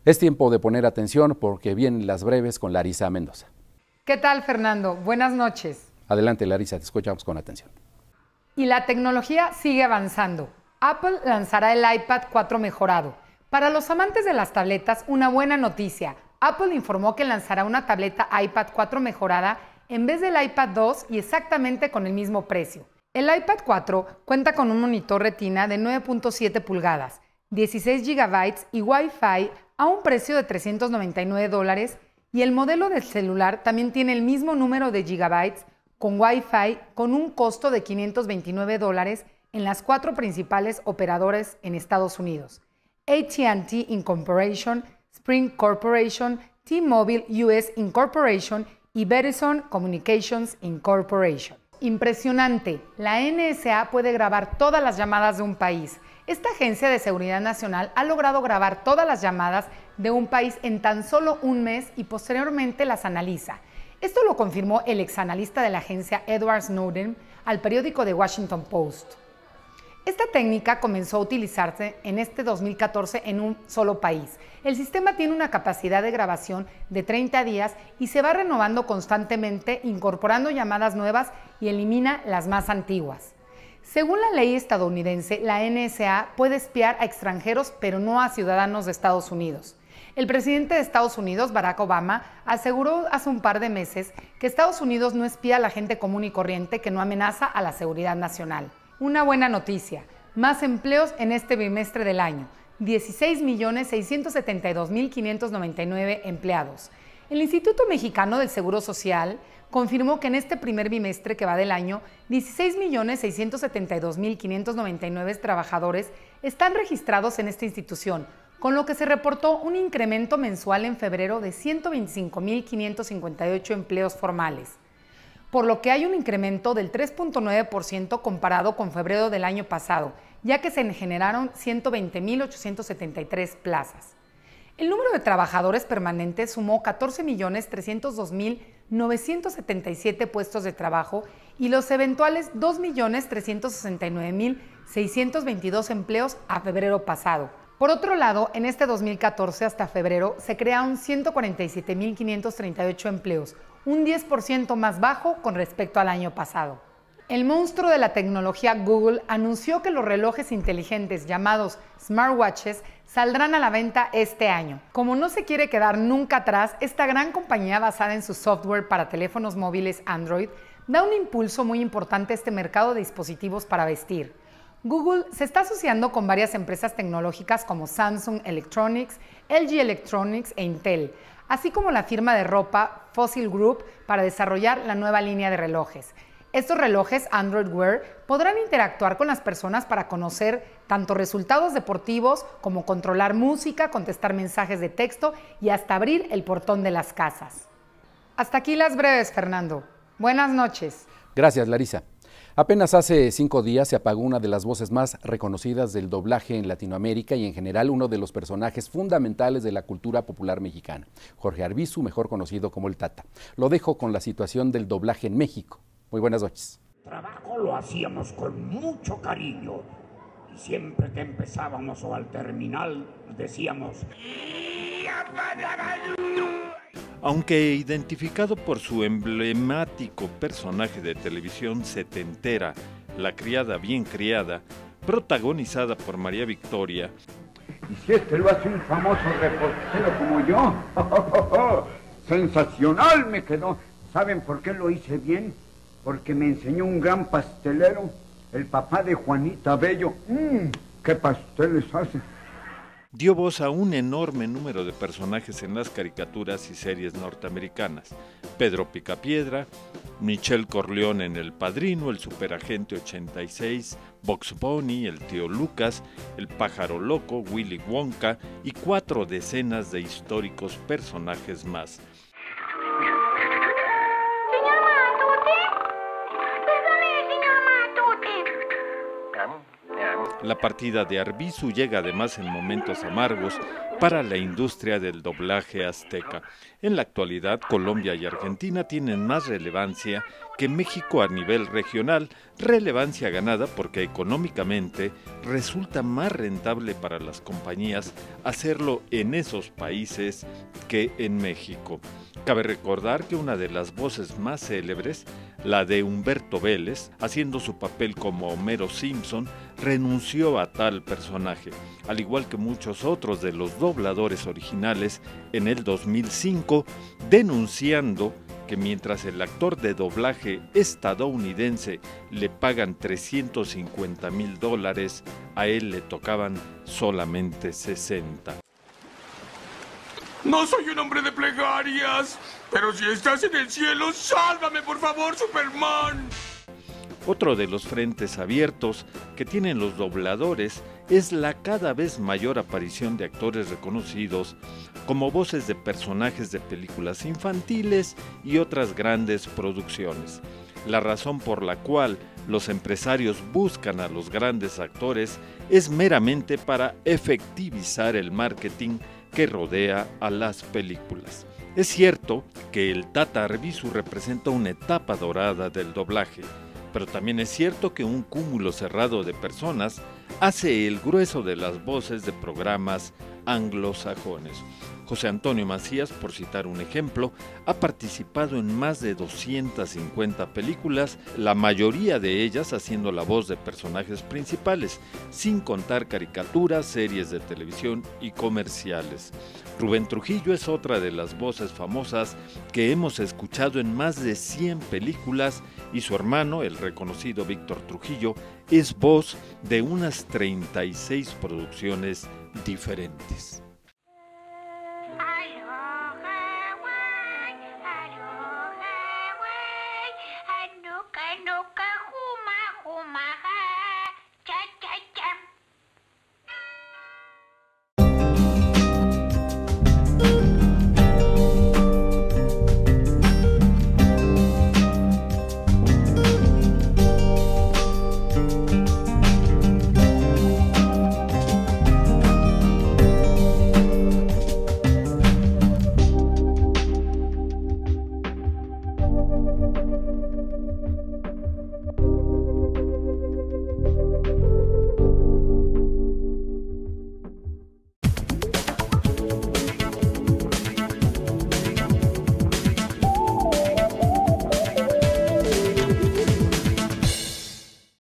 Es tiempo de poner atención porque vienen las breves con Larisa Mendoza. ¿Qué tal, Fernando? Buenas noches. Adelante, Larisa, te escuchamos con atención. Y la tecnología sigue avanzando. Apple lanzará el iPad 4 mejorado. Para los amantes de las tabletas, una buena noticia. Apple informó que lanzará una tableta iPad 4 mejorada en vez del iPad 2 y exactamente con el mismo precio. El iPad 4 cuenta con un monitor Retina de 9.7 pulgadas, 16 GB y Wi-Fi a un precio de $399 y el modelo del celular también tiene el mismo número de gigabytes con Wi-Fi con un costo de $529 en las 4 principales operadoras en Estados Unidos: AT&T Incorporation, Sprint Corporation, T-Mobile US Incorporation y Verizon Communications Incorporation. Impresionante, la NSA puede grabar todas las llamadas de un país. Esta agencia de seguridad nacional ha logrado grabar todas las llamadas de un país en tan solo un mes y posteriormente las analiza. Esto lo confirmó el exanalista de la agencia Edward Snowden al periódico The Washington Post. Esta técnica comenzó a utilizarse en este 2014 en un solo país. El sistema tiene una capacidad de grabación de 30 días y se va renovando constantemente, incorporando llamadas nuevas y elimina las más antiguas. Según la ley estadounidense, la NSA puede espiar a extranjeros, pero no a ciudadanos de Estados Unidos. El presidente de Estados Unidos, Barack Obama, aseguró hace un par de meses que Estados Unidos no espía a la gente común y corriente que no amenaza a la seguridad nacional. Una buena noticia, más empleos en este bimestre del año, 16.672.599 empleados. El Instituto Mexicano del Seguro Social confirmó que en este primer bimestre que va del año, 16.672.599 trabajadores están registrados en esta institución, con lo que se reportó un incremento mensual en febrero de 125.558 empleos formales, por lo que hay un incremento del 3.9% comparado con febrero del año pasado, ya que se generaron 120.873 plazas. El número de trabajadores permanentes sumó 14.302.977 puestos de trabajo y los eventuales 2.369.622 empleos a febrero pasado. Por otro lado, en este 2014 hasta febrero se crearon 147.538 empleos, un 10% más bajo con respecto al año pasado. El monstruo de la tecnología Google anunció que los relojes inteligentes llamados smartwatches saldrán a la venta este año. Como no se quiere quedar nunca atrás, esta gran compañía basada en su software para teléfonos móviles Android da un impulso muy importante a este mercado de dispositivos para vestir. Google se está asociando con varias empresas tecnológicas como Samsung Electronics, LG Electronics e Intel, así como la firma de ropa Fossil Group para desarrollar la nueva línea de relojes. Estos relojes Android Wear podrán interactuar con las personas para conocer tanto resultados deportivos como controlar música, contestar mensajes de texto y hasta abrir el portón de las casas. Hasta aquí las breves, Fernando. Buenas noches. Gracias, Larisa. Apenas hace 5 días se apagó una de las voces más reconocidas del doblaje en Latinoamérica y en general uno de los personajes fundamentales de la cultura popular mexicana, Jorge Arbizu, mejor conocido como el Tata. Lo dejo con la situación del doblaje en México. Muy buenas noches. El trabajo lo hacíamos con mucho cariño y siempre que empezábamos o al terminar decíamos... Aunque identificado por su emblemático personaje de televisión setentera, La criada bien criada, protagonizada por María Victoria. Y si este lo hace un famoso reportero como yo, sensacional me quedó. ¿Saben por qué lo hice bien? Porque me enseñó un gran pastelero, el papá de Juanita Bello. ¿Qué pasteles hace? Dio voz a un enorme número de personajes en las caricaturas y series norteamericanas: Pedro Picapiedra, Michelle Corleone en El Padrino, el Superagente 86, Bugs Bunny, el Tío Lucas, el Pájaro Loco, Willy Wonka y 4 decenas de históricos personajes más. La partida de Arbizu llega además en momentos amargos para la industria del doblaje azteca. En la actualidad, Colombia y Argentina tienen más relevancia que México a nivel regional, relevancia ganada porque económicamente resulta más rentable para las compañías hacerlo en esos países que en México. Cabe recordar que una de las voces más célebres, la de Humberto Vélez, haciendo su papel como Homero Simpson, renunció a tal personaje, al igual que muchos otros de los dobladores originales en el 2005, denunciando que mientras el actor de doblaje estadounidense le pagan $350,000, a él le tocaban solamente 60. No soy un hombre de plegarias, pero si estás en el cielo, sálvame por favor, Superman. Otro de los frentes abiertos que tienen los dobladores es la cada vez mayor aparición de actores reconocidos como voces de personajes de películas infantiles y otras grandes producciones. La razón por la cual los empresarios buscan a los grandes actores es meramente para efectivizar el marketing que rodea a las películas. Es cierto que el Tata Arbizu representa una etapa dorada del doblaje, pero también es cierto que un cúmulo cerrado de personas hace el grueso de las voces de programas anglosajones. José Antonio Macías, por citar un ejemplo, ha participado en más de 250 películas, la mayoría de ellas haciendo la voz de personajes principales, sin contar caricaturas, series de televisión y comerciales. Rubén Trujillo es otra de las voces famosas que hemos escuchado en más de 100 películas y su hermano, el reconocido Víctor Trujillo, es voz de unas 36 producciones diferentes.